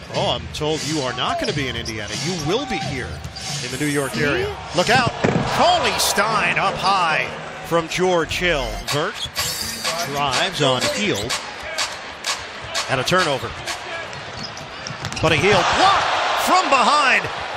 Oh, I'm told you are not going to be in Indiana. You will be here in the New York area. Look out. Cauley Stein up high from George Hill. Vert drives on Hield. And a turnover. Buddy Hield blocked from behind.